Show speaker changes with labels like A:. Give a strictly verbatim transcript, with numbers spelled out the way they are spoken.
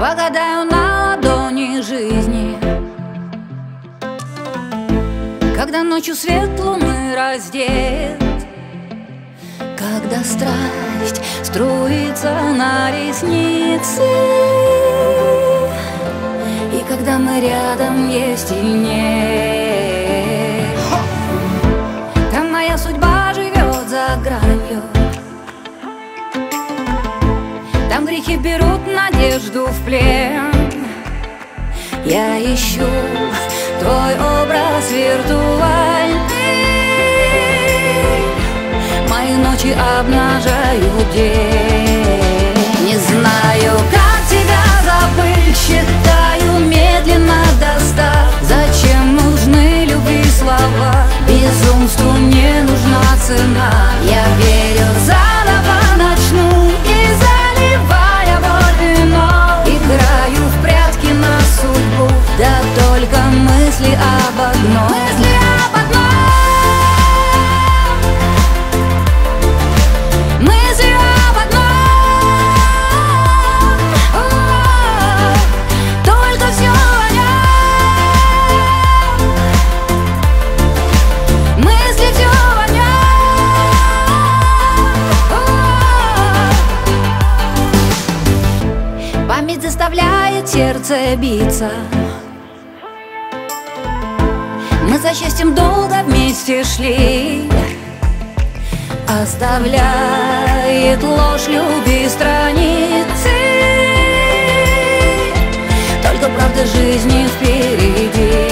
A: Погадаю на ладони жизни, когда ночью свет луны раздет, когда страсть струится на ресницы, и когда мы рядом есть и нет. Там моя судьба живет за гранью, там грехи берут надежду в плен. Я ищу твой образ виртуальный, мои ночи обнажают день. Не знаю, как тебя забыть, считаю медленно до ста. Зачем нужны любви слова? Безумству не нужна цена. Я верю, заново начну, и заливая боль вино, играю в прятки на судьбу, да только мысли об одном, мысли об одном. Мысли об одном. О-о-о. Только все о нем. Мысли все о нем. О-о-о. Память заставляет сердце биться. Мы за счастьем долго вместе шли, оставляет ложь любви страницы, только правда жизни впереди.